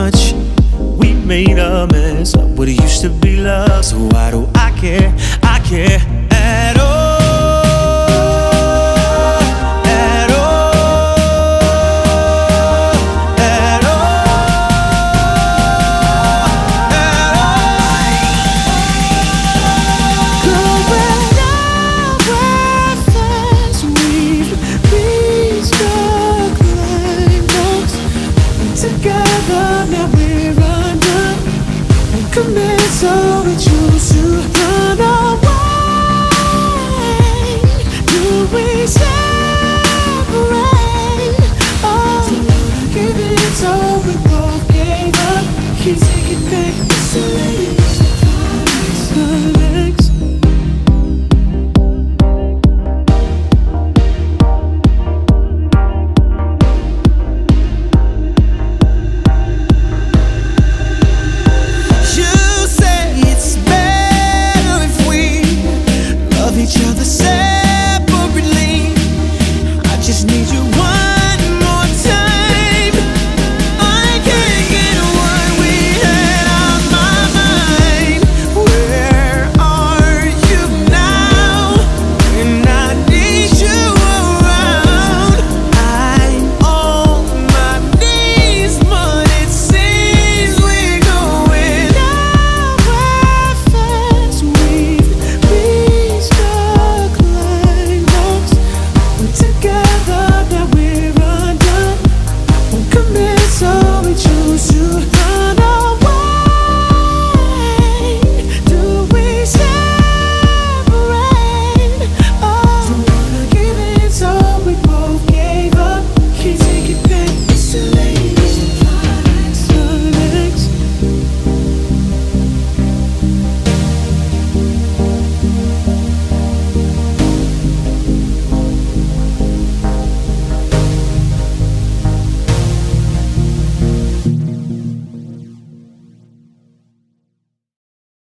much. We made a mess of what it used to be love. So why do I care? I care at all. Together now we're undone and commit, so we choose to run away. Do we separate? Oh, give it, so we both gave up.